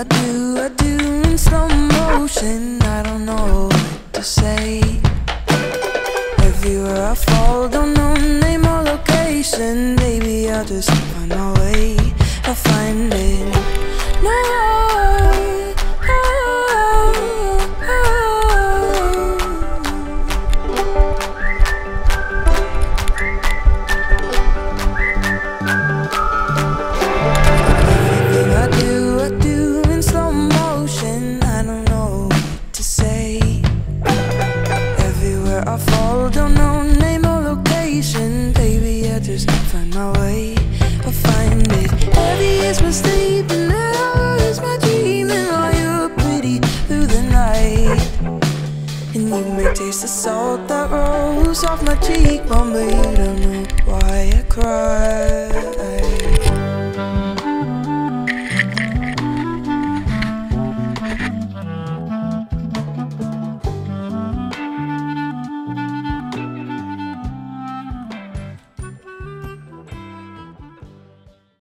I do in slow motion. I don't know what to say. Everywhere I fall, don't know name or location. Maybe I'll just find my way. I'll find it. No. I fall, don't know name or location. Baby, I just find my way. I'll find it. Heavy is my sleeping, now is my dreaming. Oh, you're pretty through the night, and you may taste the salt that rolls off my cheekbone, but you don't know why I cry.